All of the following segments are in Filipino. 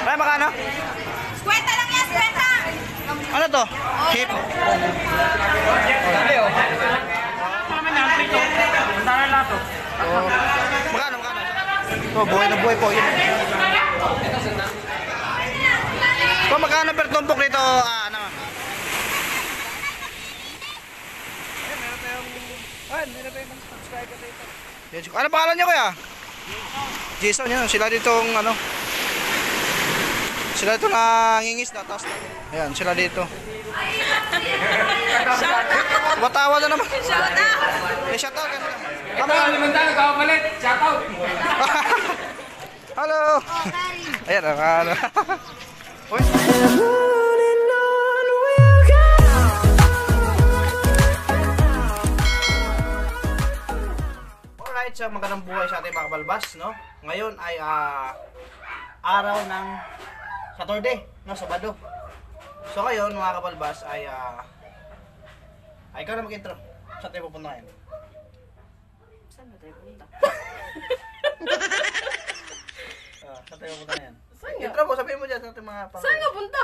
Ay, makano? Kwenta lang yan, kwenta! Ano to? Hip. Dali oh. Naman yan, prito. Saan na to? Oh. Magkano? Ito, buhay na buhay po. Yun. Ito, magkano per tumpok dito? Ano? Meron tayong subscriber dito. Ano pangalan niyo kuya? Jason yun. Sila ditong ano. Sila dito nangingis na taas. Ayan, sila dito. Matawa na naman. Shout out! Shout out kasi. Ito, limantan, kapalit. Shout out. Hello. Ayan, ano. Uy. Alright, so magandang buhay sa ating mga kabalbas, no? Ngayon ay araw ng Saturday, no? Sabado. So ngayon, mga kabalbas, ay ikaw na mag-intro. Saan tayo pupunta ngayon? Saan ba tayo punta? Saan tayo pupunta ngayon? Saan nga? Intro mo, sabihin mo dyan sa ating mga pang... Saan nga punta?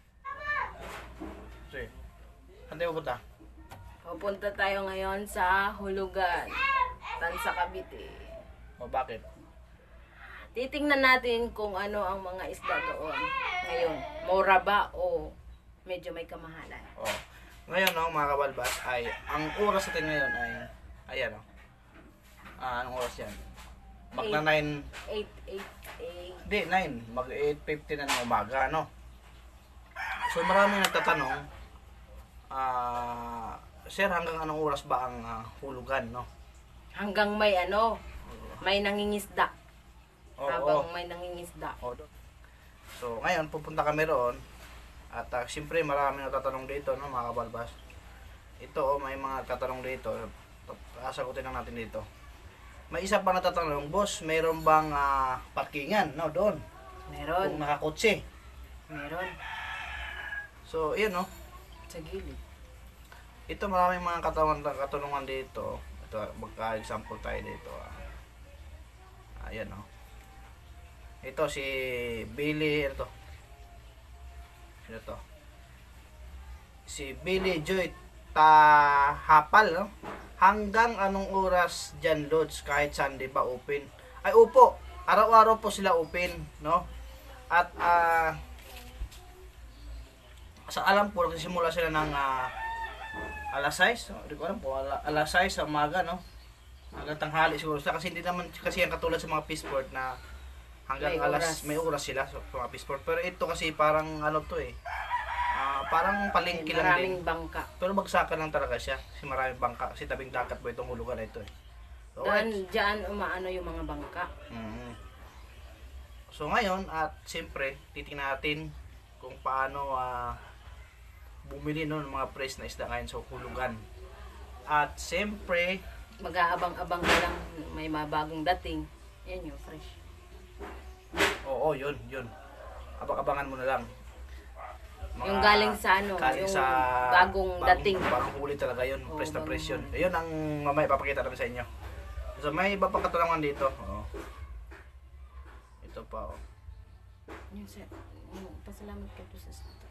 Sige. Saan tayo pupunta? Pupunta tayo ngayon sa Hulugan, Tansa, Cavite. O bakit? Titingnan natin kung ano ang mga isda doon ngayon. Mura ba o medyo may kamahalan? O. Ngayon, no, mga kabalbas, ay ang oras natin ngayon ay ayan, no? Anong oras yan? Magna 9... 8. Hindi, 9. Mag 8:50 na ng umaga, no? So maraming nagtatanong, sir, hanggang anong oras ba ang hulugan, no? Hanggang may ano, may nangingisda. Oo. Habang may nangingisda. Oo. So ngayon, pupunta kami roon. At siyempre maraming nagtatanong dito, no, mga kabalbas. Ito, may mga nagtatanong dito. Sasagutin lang natin dito. May isa pa nagtatanong, boss, mayroon bang parkingan, no, doon? Meron. Kung nakakotse. Meron. So, yun, no? Sa gilid. Ito, maraming mga katanungan dito. Ito, magka-example tayo dito. Ayan, no? Ito, si Billy, ito. Sino to? Si Billy Joy Tahapal, no? Hanggang anong oras dyan, Lods, kahit Sunday ba open? Ay, upo. Araw-araw po sila open, no? At, sa alam po, nagsisimula sila ng alas 6. Hindi ko alam po, alas 6 sa umaga, no? Hanggang tanghali siguro sila. Kasi hindi naman kasi yan katulad sa mga fishport na hanggang may oras sila sa mga fishport. Pero ito kasi parang ano to eh. Parang palengke lang din. Maraming bangka. Pero bagsakan lang talaga siya. Kasi maraming bangka. Kasi tabing dagat po itong hulugan na ito eh. So, Diyan umaano yung mga bangka. So ngayon, at siyempre, titingnan natin kung paano bumili ng mga price na isda ngayon sa hulugan. At siyempre, Mag-aabang-abang ka lang, may mabagong dating. Yan yung fresh. oo, yun. Abang-abangan mo na lang. Yung galing sa ano, galing yung sa bagong dating. Bagong huli talaga yun, Oo, price na bagong price yun. huli. Ayun ang mamaya papakita namin sa inyo. So may iba pang katanungan dito. Oo. Ito pa, oh. Yung sir, pasalamat ka po sa sata.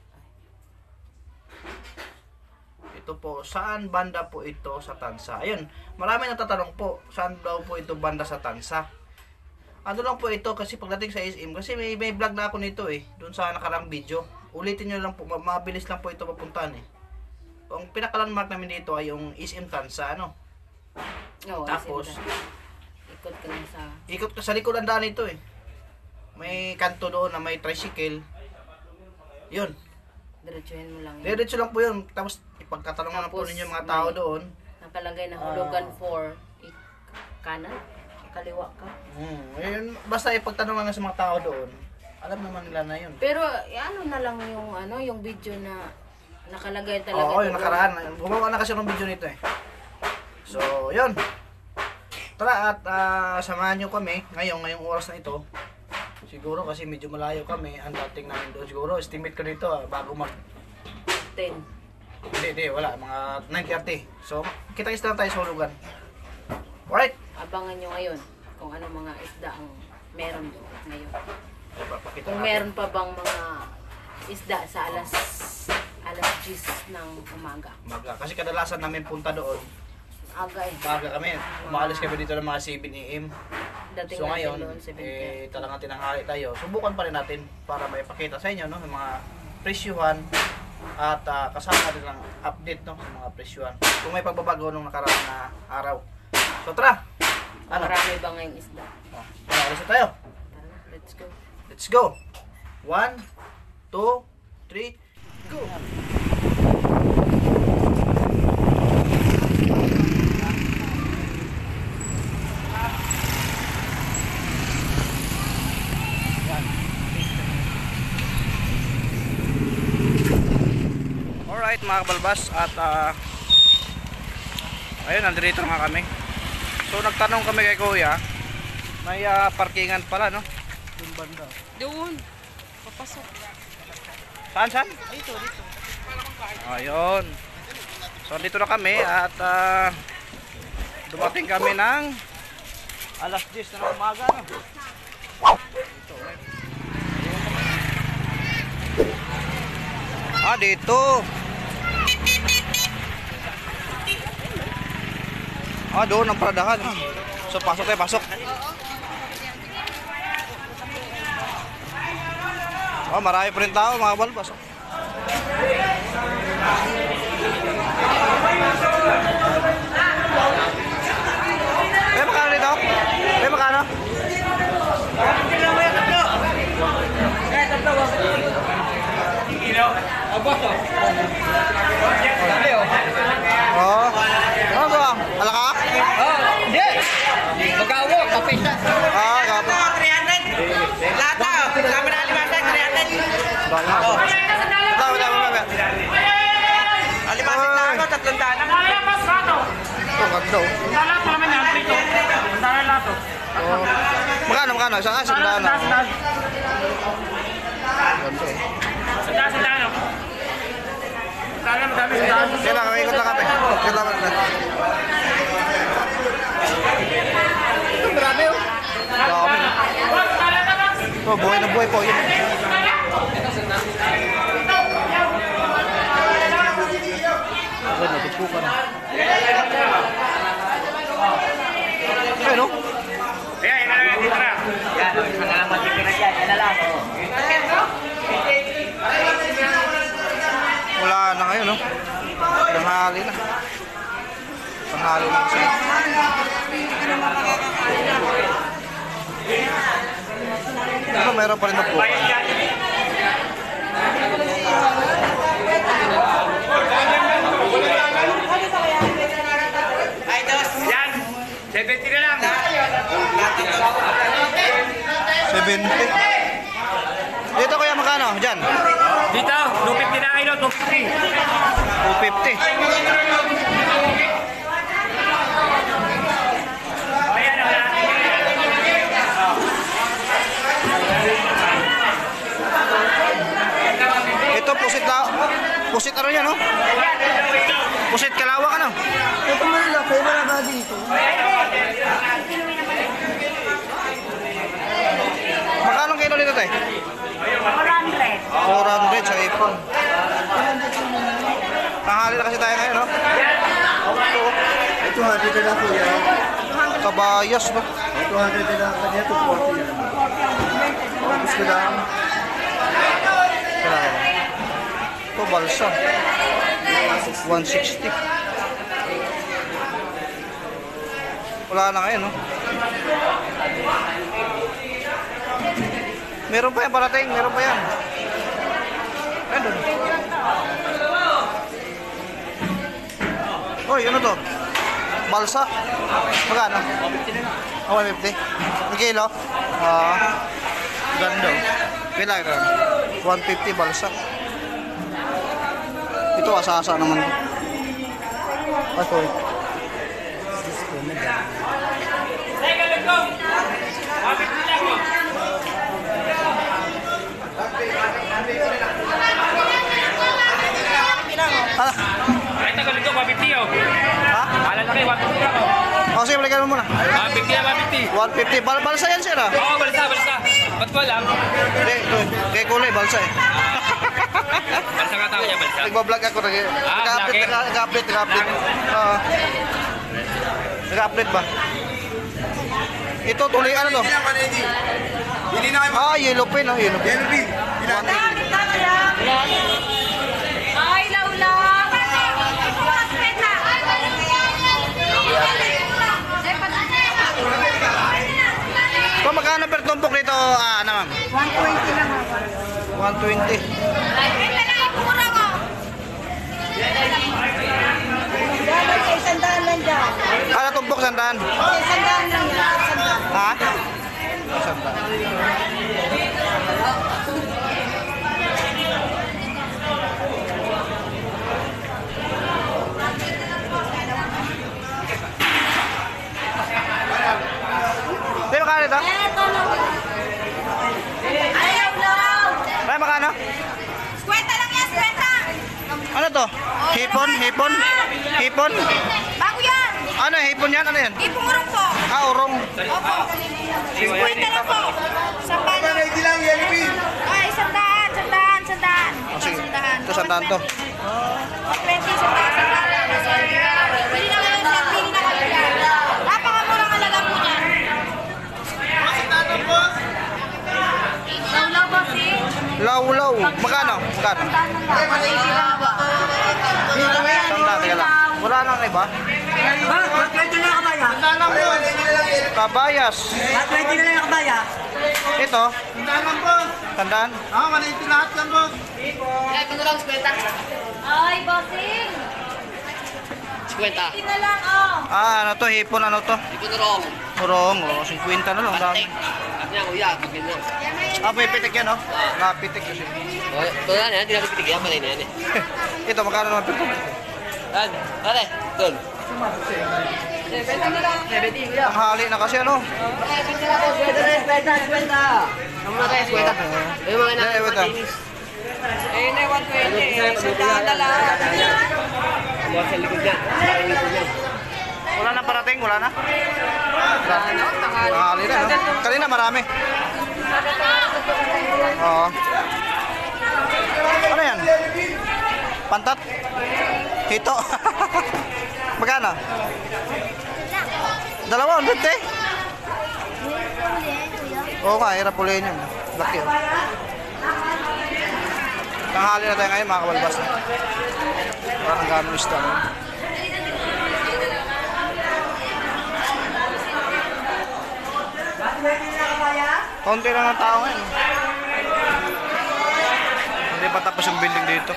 Ito po, saan banda po ito sa Tansa? Ayun, marami nagtatanong po, saan daw po ito banda sa Tansa? Ano lang po ito, kasi pagdating sa SM, kasi may vlog na ako nito eh, doon sa nakarang video. Ulitin nyo lang po, mabilis lang po ito papuntahan eh. Ang pinaka-landmark namin dito ay yung SM Tansa, ano? Oo, Tapos, ikot ka lang sa... ikot ka sa likod ang daan ito eh. May kanto doon na may tricycle. Yun. Diretsuhin mo lang yun. Diretso lang po yun. Tapos ipagkatanungan po Tapos, ninyo mga tao may- doon. Nakalagay na hulugan for kanan, kaliwa ka. Yun, basta ipagtanungan na sa mga tao doon. Alam naman nila na yun. Pero ano na lang yung video na nakalagay talaga. Oo, yung doon. nakaraan. Gumawa na kasi ng video nito eh. So, yun. Tara at samahan nyo kami ngayong oras na ito. Siguro kasi medyo malayo kami. Ang dating namin doon siguro. Estimate ko dito bago mag 10. Hindi, wala. Mga 9:30. So, kita-kita lang tayo sa hulugan. Alright? Abangan nyo ngayon kung ano mga isda ang meron doon ngayon. Pakita Kung natin. meron pa bang mga isda sa alas 10 ng umaga. Kasi kadalasan namin punta doon. Aga eh. Maaga kami. Umaalis kami dito ng mga 7 AM. Dating So natin ngayon, doon 7:30. talagang tinanghali tayo. Subukan pa rin natin para maipakita sa inyo, no, yung mga presyuhan at kasama din ang update, no, sa mga presyuhan. Kung may pagbabago nung nakaraan na araw. So tara! Ano? Marami ba ngayong isda? Alis na tayo. Tara na, let's go. Let's go! 1, 2, 3, go! Alright mga kabalbas, at ayun, nandito nga kami. So nagtanong kami kay kuya, may parkingan pala, no? Doon banda. Doon. Papasok. Saan? Dito. Ayun. So dito na kami at dumating kami ng alas 10 ng umaga, no? Dito. Dito. Doon ang paradahan. So pasok tayo, pasok. Marami pa rin tao, mga balbas. Magkano dito? Magkano? Ano ba? Alaka? Hindi. Magawa, kapisa. Gapo. 300. Lata, kami na alimasan, 300. Alimasan na ano, 300. Nalalapas ka to. Ito, ganda. Nalalapas naman yan, prito. Nalalapas. Magkano? Saan? Sandaan. Sandaan. Ganda. Sandaan. Madami. Kailangan, ikot na kami. Kailangan na. Ito, marami oh. Dami. Ito, buhay na buhay po. Yun. Ito, natupukan. Ayun oh. Ayan, dito na. Yan, mga matitira dyan, yan na lang. Wala na ngayon, no? Tanghali na. Tanghali na kasi. Pero meron pa rin na buka. Ay, dos. Yan. 70 na lang. 70. Dito kuya, magkano? Diyan? Dito, 250 na kilo, 250. 250. Ayan, wala. Ito, pusit na. Pusit ano yan, no? Pusit kalawak, ano? Ito malaki, wala ba dito? Magkano kilo dito, tay? 400 sa ipon. Tanghali na kasi tayo ngayon, no? Ito 100 na lang kuya. Kabayas, no? Ito 100 na lang kanya, 240 yan. Tapos ko lang. Ito, balsa. 160. Wala na ngayon, no? Meron pa yan, parating. Meron pa yan. Nandun. Uy, ano to? Balsa. Magkano? 150. Ang kilo? Ganda. Pila ka? 150 balsa. Ito, asasa naman. Ito. Ay, tagal ito, 150 oh. Ha? Alala kayo, 150 ako. Sige, balikan mo muna. 150 na, 150. 150. Balsa yan, sir, ah. Oo, balsa. Ba't walang? Hindi, kay kulay, balsa eh. Balsa ka tao niya, balsa. Nagbablog ako, nag-update. Oo. Nag-update ba? Ito, tuloy, ano to? Ah, yellow pin, oh, yellow pin. Ay, laula! Kung magkano per tumpok nito, ano ma'am? 120 lang ako. 120. Dapat sa 100 lang dyan. Ano tumpok, 100? Sa 100 lang yan. Ha? 100. Hindi, magkano ito? Ayaw lang! Ay, magkano? Skwenta lang yan, skwenta! Ano to? Hipon? Hipon? Hipon? Bago yan! Ano, hipon yan? Ano yan? Ipong urong po. Ah, urong. Opo. Skwenta lang po. Sampan. Ay, sandaan. Oh, sige. Ito, 100 to. 20, sandaan. Pili na kayo siya, pili na kayo yan. Napakamurang alaga po niyan. Laulaw ba si? Laulaw. Magkano? Magkano? Sanda, teka lang. Wala nang iba? Kabayas. Ito? Tandaan? Ay, bossing. 50. Pili na lang, oh. Ah, ano to? Hipon, ano to? Ikunurong. Urong. Oh, 50 na lang. Dami. At niya, kuya, maganda. Ah, may pitik yan, oh. Napitik kasi. Ito na yan, hindi natin pitigyan, malay na yan eh. Ito, magkano naman pitik? Yan, pare, doon. Ang hali na kasi, ano? Ano na tayo, kwenta? Yung mga Eh, wait lang. Ayun ay 120. Sandaan na lang. Buwan sa likod niya. Sa likod niya. Wala na parating? Wala na? Wala na. Ang hali na, no? Kanina marami. Oo. Ano yan? Pantat? Hito? Magkano? Dalawa, 150? Oo nga, hirap ulihin yun. Laki yun. Tanghali na tayo ngayon, mga kabalbas. Parang gano'ng isda. Konti lang ang tao ngayon. Hindi pa tapos yung building dito.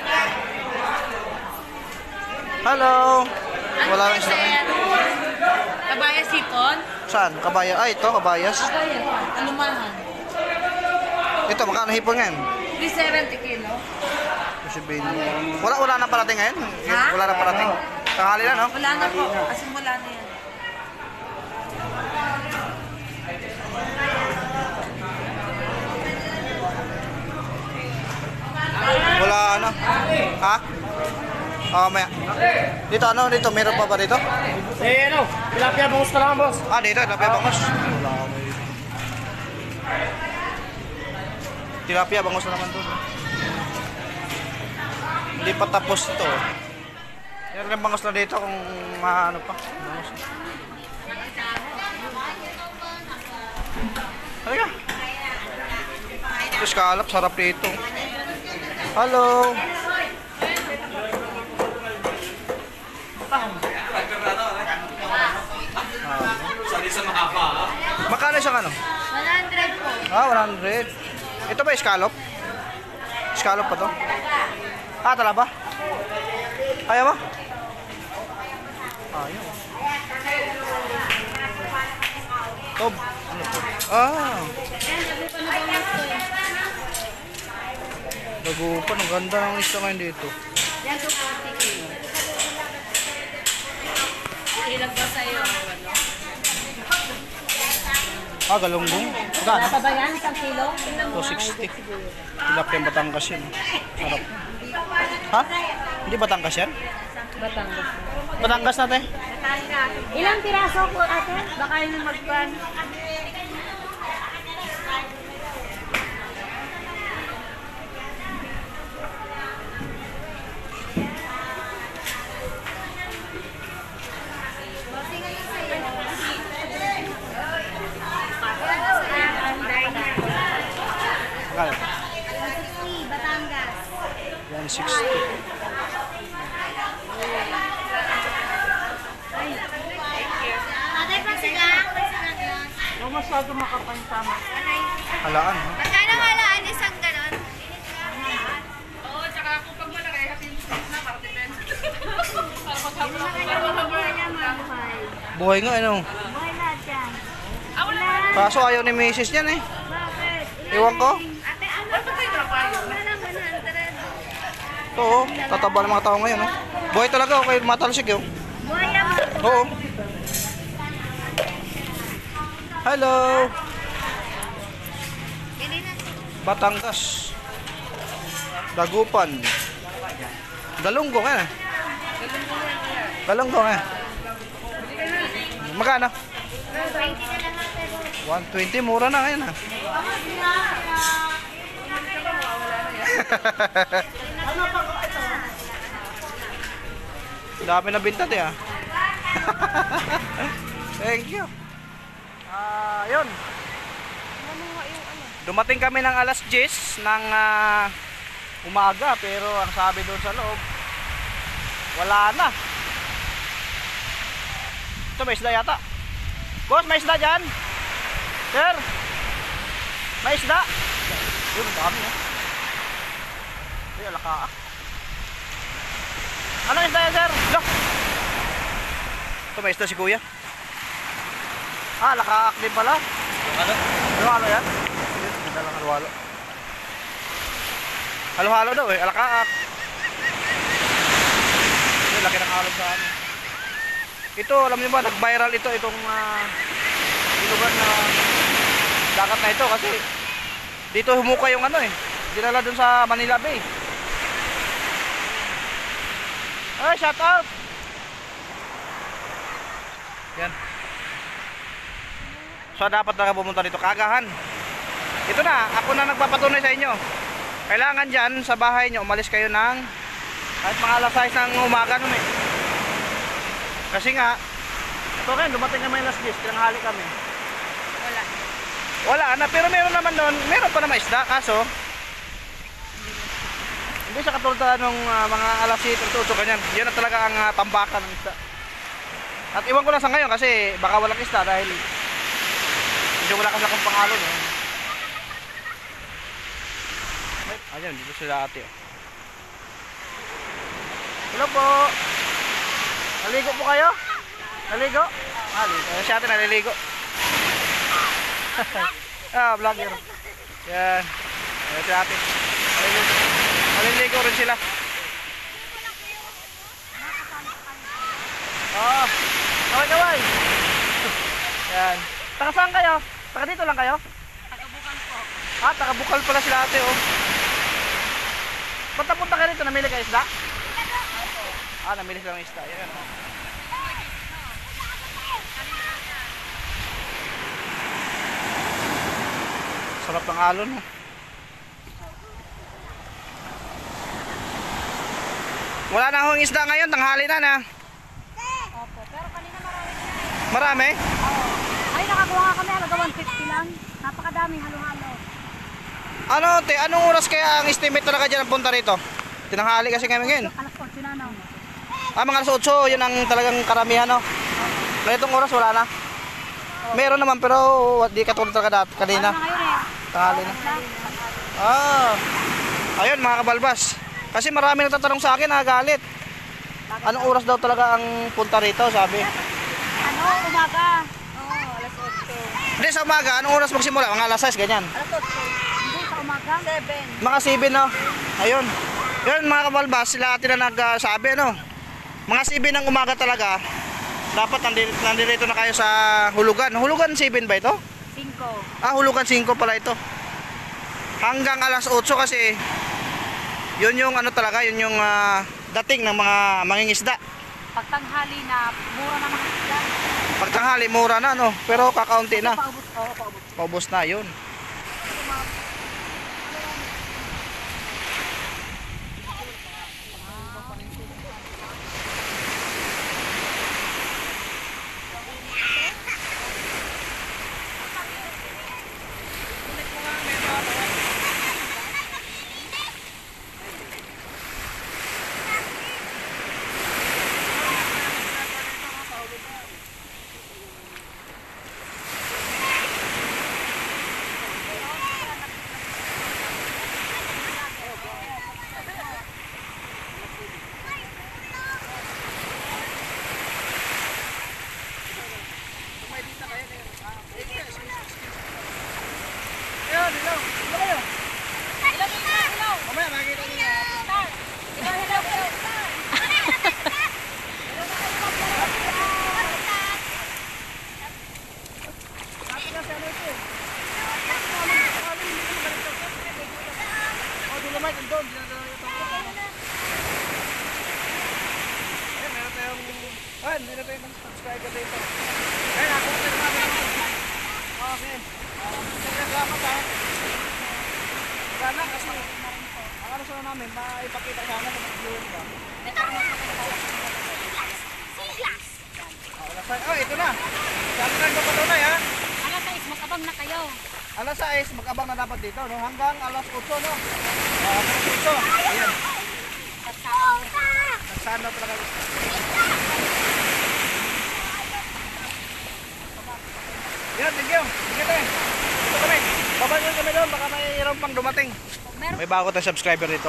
Hello! Wala lang isda ngayon. Kabayas sipon? Saan? Kabayas? Ah, ito, kabayas. Alumahan. Ito, magkano hipon ngayon? 370 kilo. Kasi wala na parating ngayon? Ha? Wala na parating. Tanghali na, no? Wala na po. Kasi wala na yan. Wala ano? Ha? Oo, maya. Dito ano? Dito, meron pa ba dito? Eh, ano? Tilapia, bangus ka lang, boss. Ah, dito, tilapia bangus. Wala ako may... Tilapia bangus na naman doon. Hindi pa tapos ito. Meron lang bangus na dito kung ano pa. Bangus. Halika. Ito scallop, sarap dito. Hello. Magkano siyang ano? 100 po. Ah, 100. Ito ba scallop? Scallop pa to? Ah, tala ba? Ayaw mo? Ayaw. Tob. Ano to? Ah. Dagupan. Ang ganda ng isda ngayon dito. Yan to 40 kilo. Ilag ba sa'yo? Ano? Ah, galunggong. Magkano? Pa ba yan? Isang kilo? 260. Tilapia Batangas yan. Sarap. Ha? Hindi Batangas yan? Batangas. Batangas natin. Ilang piraso po ate? Baka yun magpan. Magkano? Batangas. 160. Atay pa sila. Yung masyado makapantama. Halaan, no? Magkano halaan isang ganon? Oo, tsaka kung pag malaki, hatin na, para depende. Buhay nga, ano? Buhay lahat yan. Kaso ayaw ni Mrs. yan eh. Bakit? Iwan ko. Ate, ano ba kayo? Wala lang 100. Oo, tataba ng mga tao ngayon, no? Buhay talaga, okay, matalsik yun. Buhay naman. Oo. Hello! Bili na. Batangas. Dagupan. Galunggong eh. Galunggong eh. Magkano? 20 na lang ang 120, mura na ngayon ah. Dami na binta di ah. Thank you. Yun. Dumating kami ng alas 10 ng umaga pero ang sabi doon sa loob wala na. Ito may isda yata. Boss, may isda dyan? Sir? May isda? Yun, ang dami eh. Ay, alaka. Anong isda yan, sir? Look! Ito may isda si kuya. Lakaak din pala. Halo-halo yan? Ganda lang halo-halo. Halo-halo daw eh, alakaak. Ito, laki ng alog sa amin. Ito, alam niyo ba, nag-viral itong lugar na dagat na ito kasi dito humuka yung ano eh. Dinala dun sa Manila Bay. Ay, shout out! Yan. So dapat na pumunta dito kaagahan. Ito na, ako na nagpapatunay sa inyo. Kailangan dyan sa bahay nyo umalis kayo ng kahit mga alas 6 ng umaga nun eh. Kasi nga ito rin, dumating kami alas 10, tinanghali kami. Wala na, pero meron naman doon, meron pa naman isda, kaso hindi siya katulad nung mga alas 7 o 8 ganyan. Yan na talaga ang tambakan ng isda. At iwan ko lang sa ngayon kasi baka walang isda dahil medyo wala kasi akong pangalon eh. Ayan, dito sila ate oh. Hello po. Naligo po kayo? Naligo? Si ate naliligo. Vlogger. Yan. Ayan si ate. Naliligo rin sila. Kaway-kaway. Yan. Taga saan kayo? Taga dito lang kayo? Taga-Bukal po. Taga-Bukal pala sila ate oh. Ba't napunta kayo rito? Namili kayo isda? Namili sila ng isda. Yan oh. Sarap ng alon oh. Wala na akong isda ngayon, tanghali na na. Opo, pero kanina marami. Marami? Oo. Ay, nakakuha nga kami, halaga 150 lang. Napakadaming halo-halo. Ano te, anong oras kaya ang estimate talaga dyan ang punta rito? Tinanghali kasi kami ngayon. Alas 8 na, no? Mga alas 8, yun ang talagang karamihan no? Ganitong oras wala na. Meron naman pero di katulad talaga kanina. Ano ngayon eh? Tanghali na. Ayun mga kabalbas. Kasi marami nagtatanong sa akin, nagagalit. Anong oras daw talaga ang punta rito, sabi. Ano, umaga. Oo, alas 8. Hindi, sa umaga, anong oras magsimula? Mga alas 6, ganyan. Alas 8. Hindi, sa umaga. 7. Mga 7, no? Ayun. Yun, mga kabalbas, sila atin na nagsabi, no? Mga 7 ng umaga talaga, dapat nandito na kayo sa Hulugan. Hulugan 7 ba ito? 5. Hulugan 5 pala ito. Hanggang alas 8 kasi yun yung ano talaga, yun yung dating ng mga mangingisda. Pagtanghali na, mura na mga isda. Pagtanghali, mura na, no? Pero kakaunti na. Paubos, oo, paubos. Paubos na, yun. Mike, doon. Dinadala ito. Meron tayong subscriber dito. Ayun, ako na namin. Okay. Salamat ha. Sana kasi ang ano sana namin, maipakita sana sa mga viewers ba? Oh, ito na. Sabi na magpatunay ha. Alas 6, mag-abang na kayo. Alas 6, mag-abang na dapat dito, no? Hanggang alas 8, no? Alas 8. Ayan. Nagsaan na talaga. Yan, thank you. Sige tayo. Dito kami. Babalik kami doon, baka mayroon pang dumating. May bago tayong subscriber dito.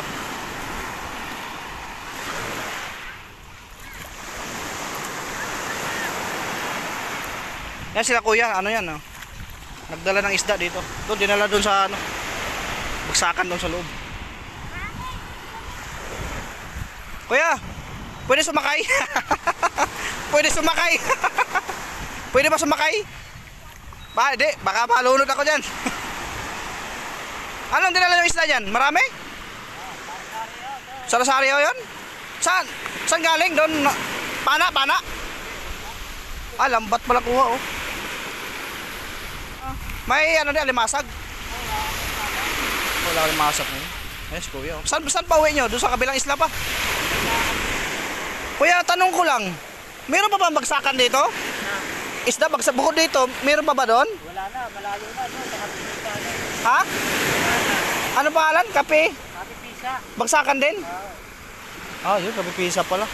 Yan sila kuya, ano yan, no? Nagdala ng isda dito. Doon, dinala doon sa, ano, bagsakan doon sa loob. Kuya, pwede sumakay? Pwede sumakay? Pwede ba sumakay? Di, baka malunod ako dyan. Anong dinala yung isda dyan? Marami? Sa Rosario yun? Saan? Saan galing? Doon? Pana? Ah, lambat pala kuha, oh. May ano din, alimasag? Wala alimasag na yun. Yes, kuya. Saan pa uwi nyo? Doon sa kabilang isla pa? Kuya, tanong ko lang. Meron pa ba bagsakan dito? Isda, bukod dito, meron pa ba doon? Wala na, malayo na. No? Sa Kapipisa. Ha? Ano pangalan? Kape? Kapipisa. Bagsakan din? Ah, yun, kapipisa pala.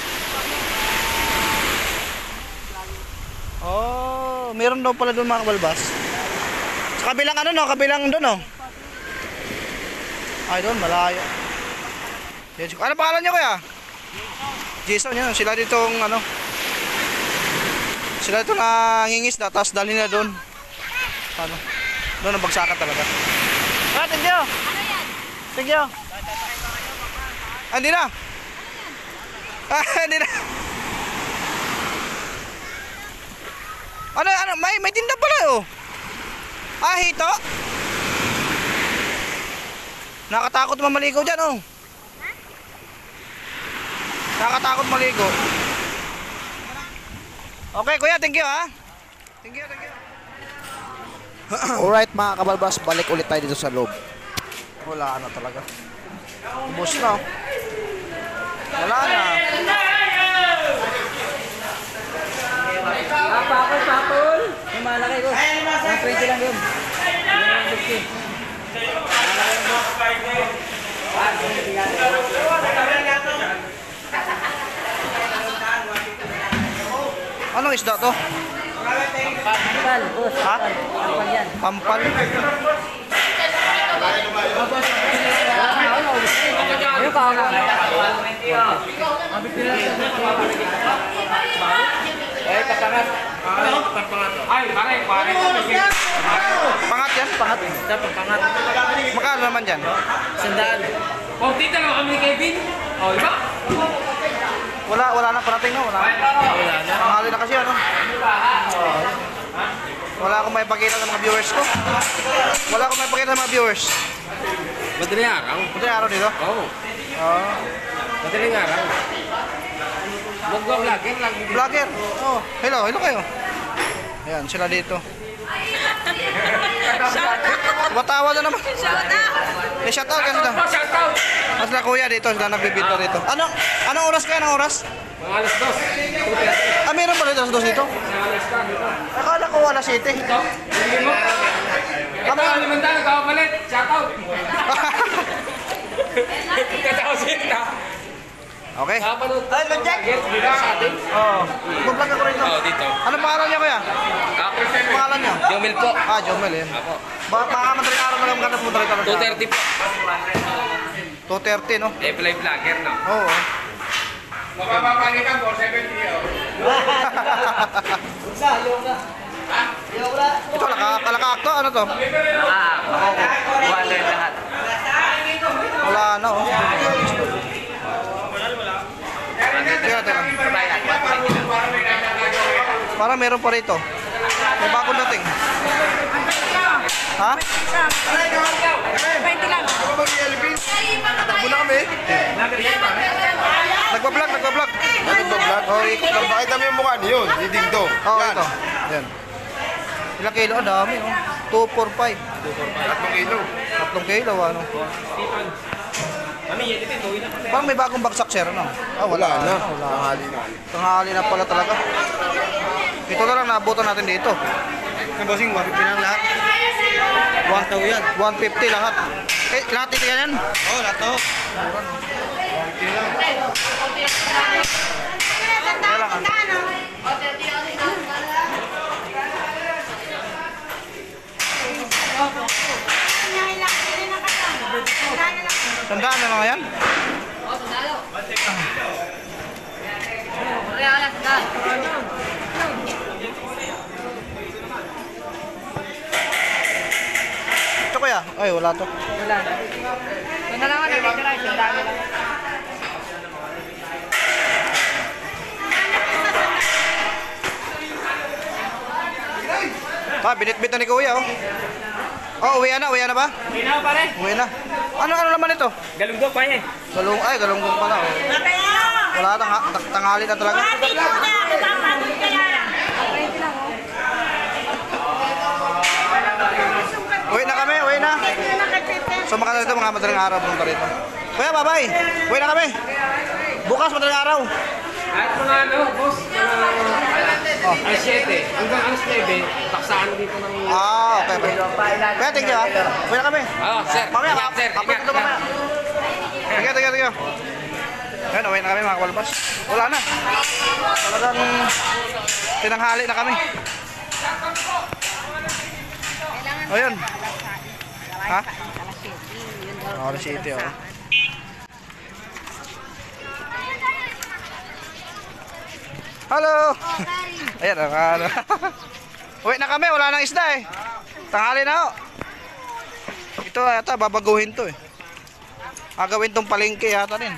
Oh, meron daw pala doon mga kabalbas. Sa kabilang ano, no? Kabilang doon, no? Ay, doon, malayo. Ano pangalan niyo, kuya? Jason, yun. Sila ditong, ano, sila dito nangingisda, tapos dali na doon. Ano? Doon ang bagsakan talaga. Ah, thank you! Ano yan? Thank you! Hindi na! Hindi na! Ano, may tinda pala, oh! Ah, hito! Nakatakot mamaligo dyan, oh! Nakatakot maligo. Okay, kuya, thank you, ha? Thank you. Alright, mga kabalbas, balik ulit tayo dito sa loob. Wala na talaga. Ubus na, oh. Wala na. Pakol. Yung malaki ko. 120 lang yun. Anong isda to? Pampal, boss. Ha? Pampal yan. Pampal. Ayun ka ako. Eh, katangat. Ay, pare. Pangat yan? Pangat. Pangat. Magkano naman dyan? Sandaan. Oh, tita lang kami ni Kevin. Oh, iba? Wala na, parating na, wala na. Mahali na kasi, ano? Wala akong may pakita ng mga viewers ko. Wala akong may pakita ng mga viewers. Madaling araw? Madaling araw dito? Oo. Oo. Madaling araw. Mag-vlogger lang. Vlogger? Oh, hello kayo. Ayan, sila dito. Matawa na naman. Shout out kasi daw. Shout out! Mas na kuya dito, sila nagbibito dito. Anong oras kayo? Anong oras? Mga alas 2. Ah, meron pala dito alas 2 dito? Akala ko alas 7. Hindi mo. Ito, limandaan, kapalit. Shout out! Katausin na. Okay. Kapanood. Ay, Jack! Dito sa atin. Oo. Mag-vlog ako rito. Oo, dito. Anong pangalan niya kuya? Ako. Anong pangalan niya? Jomel po. Ah, Jomel yan. Ako. Baka madaling araw na lang maganda pumunta rito. 2:30 po. 2:30, no? Live vlogger, no? Oo. Mapapalitan po, 70 yun. Ito, kalaka-akto, ano to? Ako. Wala lahat. Wala na, oh. Tira. Parang meron pa rito. May bagong dating. Ha? 20 lang. Nagbablog. Nagbablog. Oh, ikot lang. Pakita mo yung mukha niyo. Didingdong. Oh, Yan. ito. Yan. Ilang kilo? Ang dami, oh. 245. 3 kilo. 3 kilo, ano? Mami, yan ito. Tuwi na pa. Parang may bagong bagsak, sir, ano? Ah, Wala na. Wala. Tanghali na. Tanghali na pala talaga. Ito na lang naabutan natin dito. Ang bossing, 150 lang lahat. 150 lahat. Eh, lahat ito yan? Oo, lahat to. Kailangan. Sandaan na lang yan? Ito kaya? Ay, wala to. Binitbit na ni Kuya, oh. Oh, uwi na ba? Hindi na pare. Uwi na. Ano naman ito? Galugdog pa eh. Galunggong pala, oh. Wala, tanghali na talaga. Uwi na. So, makana dito mga madaling araw punta rito. Kuya, bye-bye. Uwi na kami. Bukas madaling araw. Kahit mga ano, boss, alas 7 hanggang alas 9, taksaan dito ng... Ah, okay. Kuya, thank you, ha. Uwi na kami. Oh, sir. Mamaya, Ingat, sir. upload ito mamaya. Thank you. Ayan, uwi na kami mga kalbas. Wala na. Talagang tinanghali na kami. Ayun. Ha? Alas City, oh. Hello! Ayan, ano. Uwi na kami, wala nang isda eh. Tanghali na, oh. Ito yata, babaguhin to eh. Agawin tong palengke yata rin.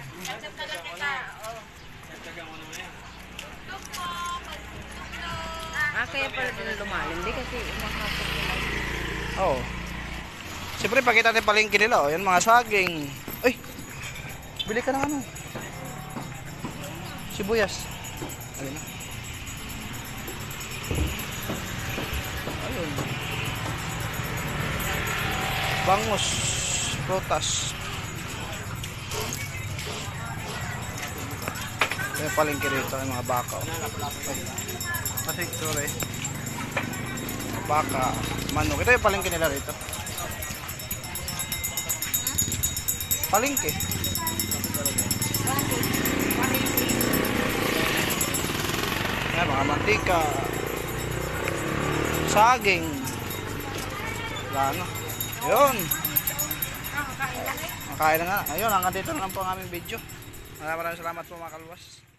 Kaya pala din lumalim. Hindi kasi umahapot nila. Oo. Siyempre, pakita natin palengke nila, oh. Yan, mga saging. Uy! Bili ka ng ano? Sibuyas. Ayun na. Ayun. Bangus. Prutas. Yung palengke rito, yung mga baka. Kasi sorry. Baka, manok. Ito yung palengke nila rito. Palengke. Ayan, mga mantika. Saging. Wala na. Yun. Makain na nga. Ayun, hanggang dito na lang po ang aming video. Maraming salamat po mga kalwas.